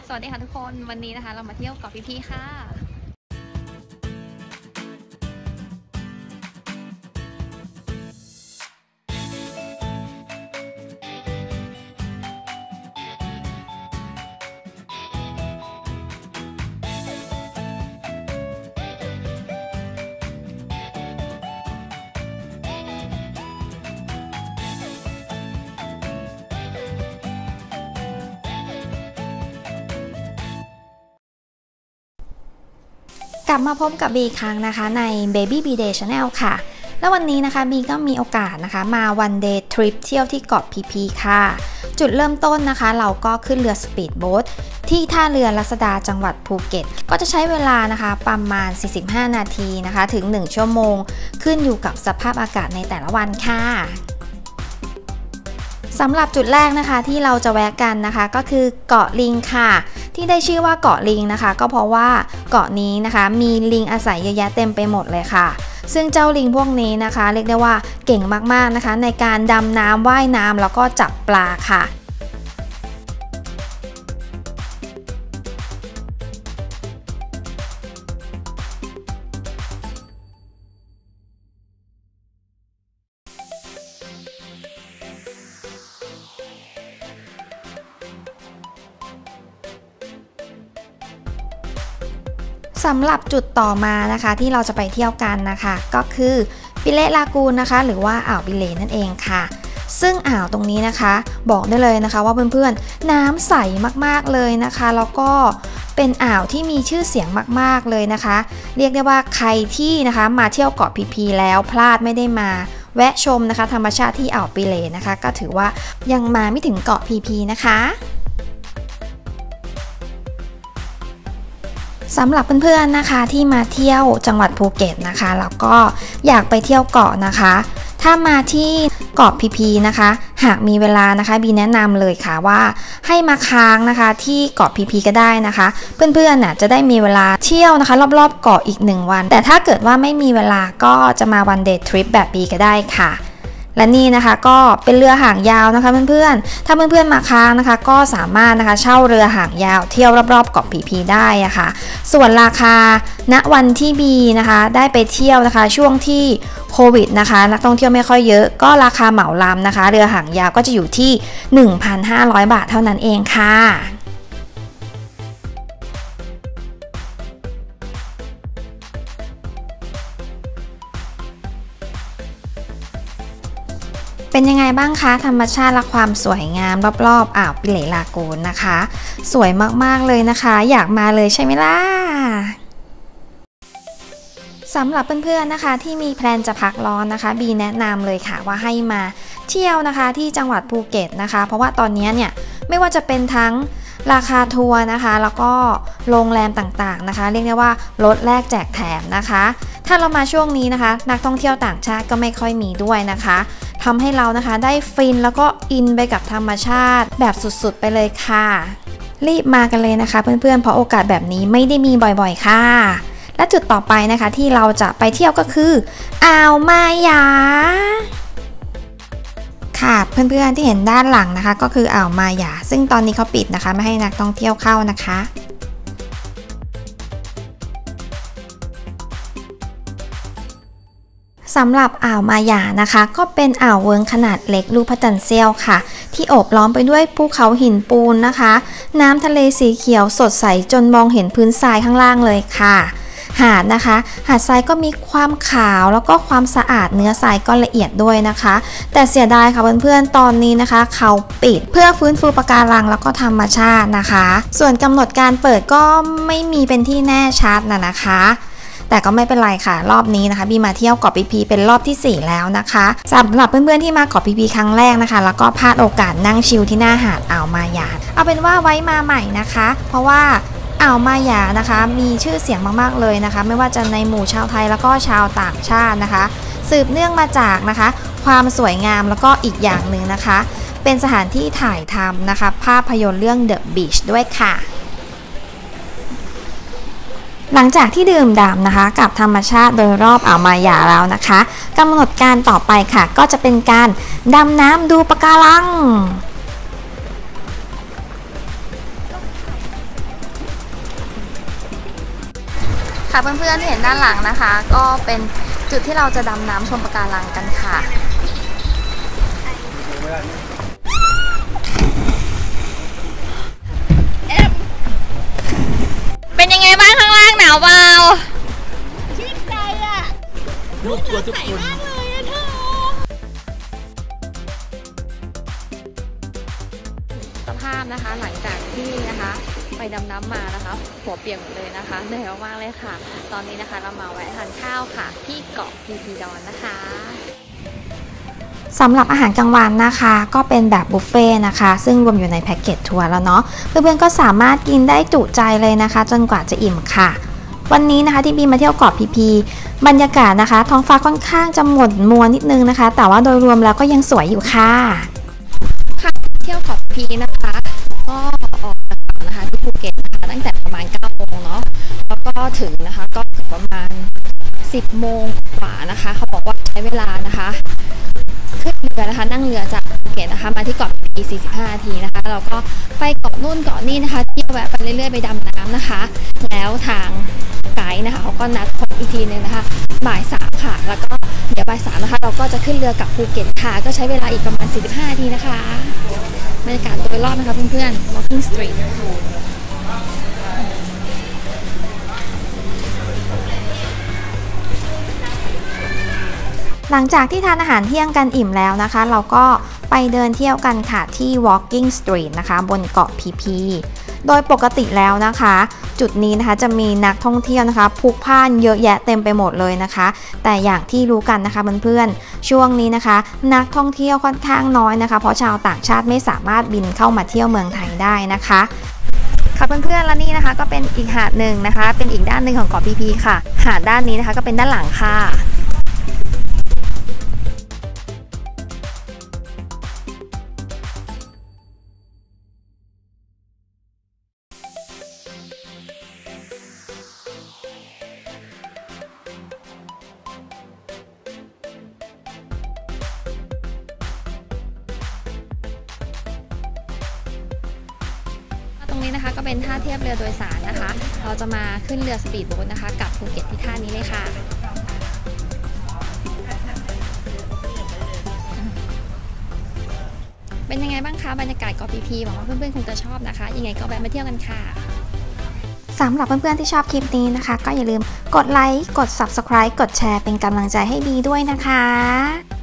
สวัสดีค่ะทุกคนวันนี้นะคะเรามาเที่ยวเกาะพีค่ะกลับมาพบกับบีครั้งนะคะใน Baby B Day Channel ค่ะแล้ววันนี้นะคะบีก็มีโอกาสนะคะมา One Day Trip เที่ยวที่เกาะพีค่ะจุดเริ่มต้นนะคะเราก็ขึ้นเรือสปีดโบ๊ทที่ท่าเรือรัศดาจังหวัดภูเก็ตก็จะใช้เวลานะคะประมาณ45นาทีนะคะถึง1ชั่วโมงขึ้นอยู่กับสภาพอากาศในแต่ละวันค่ะสำหรับจุดแรกนะคะที่เราจะแวะกันนะคะก็คือเกาะลิงค่ะที่ได้ชื่อว่าเกาะลิงนะคะก็เพราะว่าเกาะนี้นะคะมีลิงอาศัยเยอะแยะเต็มไปหมดเลยค่ะซึ่งเจ้าลิงพวกนี้นะคะเรียกได้ว่าเก่งมากๆนะคะในการดำน้ำว่ายน้ำแล้วก็จับปลาค่ะสำหรับจุดต่อมานะคะที่เราจะไปเที่ยวกันนะคะก็คือปิเลลากูนนะคะหรือว่าอ่าวปิเลนั่นเองค่ะซึ่งอ่าวตรงนี้นะคะบอกได้เลยนะคะว่าเพื่อนๆน้ำใสมากๆเลยนะคะแล้วก็เป็นอ่าวที่มีชื่อเสียงมากๆเลยนะคะเรียกได้ว่าใครที่นะคะมาเที่ยวเกาะพีแล้วพลาดไม่ได้มาแวะชมนะคะธรรมชาติที่อ่าวปิเลนะคะก็ถือว่ายังมาไม่ถึงเกาะพีนะคะสำหรับเพื่อนๆนะคะที่มาเที่ยวจังหวัดภูเก็ตนะคะแล้วก็อยากไปเที่ยวเกาะนะคะถ้ามาที่เกาะพีนะคะหากมีเวลานะคะบีแนะนำเลยค่ะว่าให้มาค้างนะคะที่เกาะพีก็ได้นะคะเพื่อนๆน่ะจะได้มีเวลาเที่ยวนะคะรอบๆเกาะอีก1วันแต่ถ้าเกิดว่าไม่มีเวลาก็จะมาวันเดย์ทริปแบบบีก็ได้ค่ะและนี่นะคะก็เป็นเรือหางยาวนะคะเพื่อนๆถ้าเพื่อนๆมาค้างนะคะก็สามารถนะคะเช่าเรือหางยาวเที่ยวรอบๆเกาะพีได้อะค่ะส่วนราคาณวันที่บีนะคะได้ไปเที่ยวนะคะช่วงที่โควิดนะคะนักท่องเที่ยวไม่ค่อยเยอะก็ราคาเหมาลำนะคะเรือหางยาวก็จะอยู่ที่ 1,500 บาทเท่านั้นเองค่ะเป็นยังไงบ้างคะธรรมชาติและความสวยงามรอบๆอ่าวปิเลลากูนนะคะสวยมากๆเลยนะคะอยากมาเลยใช่ไหมล่ะสำหรับเพื่อนๆนะคะที่มีแพลนจะพักร้อนนะคะบีแนะนำเลยค่ะว่าให้มาเที่ยวนะคะที่จังหวัดภูเก็ตนะคะเพราะว่าตอนนี้เนี่ยไม่ว่าจะเป็นทั้งราคาทัวร์นะคะแล้วก็โรงแรมต่างๆนะคะเรียกได้ว่าลดแลกแจกแถมนะคะถ้าเรามาช่วงนี้นะคะนักท่องเที่ยวต่างชาติก็ไม่ค่อยมีด้วยนะคะทำให้เรานะคะได้ฟินแล้วก็อินไปกับธรรมชาติแบบสุดๆไปเลยค่ะรีบมากันเลยนะคะเพื่อนๆเพราะโอกาสแบบนี้ไม่ได้มีบ่อยๆค่ะและจุดต่อไปนะคะที่เราจะไปเที่ยวก็คืออ่าวมายาค่ะเพื่อนๆที่เห็นด้านหลังนะคะก็คืออ่าวมายาซึ่งตอนนี้เขาปิดนะคะไม่ให้นักท่องเที่ยวเข้านะคะสำหรับอ่าวมายานะคะก็เป็นอ่าวเวิ้งขนาดเล็กรูปพระจันทร์เสี้ยวค่ะที่โอบล้อมไปด้วยภูเขาหินปูนนะคะน้ำทะเลสีเขียวสดใสจนมองเห็นพื้นทรายข้างล่างเลยค่ะหาดนะคะหาดทรายก็มีความขาวแล้วก็ความสะอาดเนื้อทรายก็ละเอียดด้วยนะคะแต่เสียดายค่ะเพื่อนๆตอนนี้นะคะเขาปิดเพื่อฟื้นฟูปะการังแล้วก็ธรรมชาตินะคะส่วนกำหนดการเปิดก็ไม่มีเป็นที่แน่ชัดนะคะแต่ก็ไม่เป็นไรค่ะรอบนี้นะคะบีมาเที่ยวเกาะพีเป็นรอบที่4แล้วนะคะสำหรับเพื่อนๆที่มาเกาะพีครั้งแรกนะคะแล้วก็พลาดโอกาสนั่งชิลที่หน้าหาดอ่าวมายาเอาเป็นว่าไว้มาใหม่นะคะเพราะว่าอ่าวมายานะคะมีชื่อเสียงมากๆเลยนะคะไม่ว่าจะในหมู่ชาวไทยแล้วก็ชาวต่างชาตินะคะสืบเนื่องมาจากนะคะความสวยงามแล้วก็อีกอย่างหนึ่งนะคะเป็นสถานที่ถ่ายทำนะคะภาพยนตร์เรื่อง The Beach ด้วยค่ะหลังจากที่ดื่มด่ำนะคะกับธรรมชาติโดยรอบอ่าวมายาแล้วนะคะกำหนดการต่อไปค่ะก็จะเป็นการดำน้ำดูปะการังค่ะเพื่อนๆเห็นด้านหลังนะคะ ก็เป็นจุดที่เราจะดำน้ำชมปะการังกันค่ะเป็นยังไงบ้างข้างล่างหนาวเบาชื่นใจอ่ะลูกน้ำใสมากเลยอะเธอสภาพนะคะหลังจากที่นะคะไปดำน้ำมานะคะหัวเปียกหมดเลยนะคะเหนื่อยมากๆเลยค่ะตอนนี้นะคะเรามาแวะทานข้าวค่ะที่เกาะพีพีดอนนะคะสำหรับอาหารกลางวันนะคะก็เป็นแบบบุฟเฟ่นะคะซึ่งรวมอยู่ในแพ็กเกจทัวร์แล้วเนาะเพื่อนๆก็สามารถกินได้จุใจเลยนะคะจนกว่าจะอิ่มค่ะวันนี้นะคะที่บีมาเที่ยวเกาะพีพีบรรยากาศนะคะท้องฟ้าค่อนข้างจะหม่นมัวนิดนึงนะคะแต่ว่าโดยรวมแล้วก็ยังสวยอยู่ค่ะเที่ยวเกาะพีนะคะก็ออกจากนะคะที่ภูเก็ตนะคะตั้งแต่ประมาณ9 โมงเนาะแล้วก็ถึงนะคะก็ประมาณ10 โมงกว่านะคะเขาบอกว่าใช้เวลานะคะขึ้นเรือนะคะนั่งเรือจากภูเก็ตนะคะมาที่เกาะพี45 นาทีนะคะเราก็ไปเกาะนู่นเกาะนี่นะคะเที่ยวแวะไปเรื่อยๆไปดำน้ำนะคะแล้วทางไกด์นะคะเขาก็นัดพบอีกทีนึงนะคะบ่าย 3ค่ะแล้วก็เดี๋ยวบ่าย 3นะคะเราก็จะขึ้นเรือกลับภูเก็ตค่ะก็ใช้เวลาอีกประมาณ45 นาทีนะคะบรรยากาศโดยรอบนะคะเพื่อนๆ Walking Street หลังจากที่ทานอาหารเที่ยงกันอิ่มแล้วนะคะเราก็ไปเดินเที่ยวกันค่ะที่ Walking Street นะคะบนเกาะพีพีโดยปกติแล้วนะคะจุดนี้นะคะจะมีนักท่องเที่ยวนะคะพลุกพล่านเยอะแยะเต็มไปหมดเลยนะคะแต่อย่างที่รู้กันนะคะเพื่อนๆช่วงนี้นะคะนักท่องเที่ยวค่อนข้างน้อยนะคะเพราะชาวต่างชาติไม่สามารถบินเข้ามาเที่ยวเมืองไทยได้นะคะค่ะเพื่อนๆและนี่นะคะก็เป็นอีกหาดหนึ่งนะคะเป็นอีกด้านหนึ่งของเกาะพีพีค่ะหาดด้านนี้นะคะก็เป็นด้านหลังค่ะตรงนี้นะคะก็เป็นท่าเทียบเรือโดยสารนะคะเราจะมาขึ้นเรือสปีดโบ๊ทนะคะกลับภูเก็ตที่ท่านี้เลยค่ะเป็นยังไงบ้างคะบรรยากาศเกาะพีพีหวังว่าเพื่อนๆคงจะชอบนะคะยังไงก็แวะมาเที่ยวกันค่ะสำหรับเพื่อนๆที่ชอบคลิปนี้นะคะก็อย่าลืมกดไลค์กด Subscribe กดแชร์เป็นกำลังใจให้บีด้วยนะคะ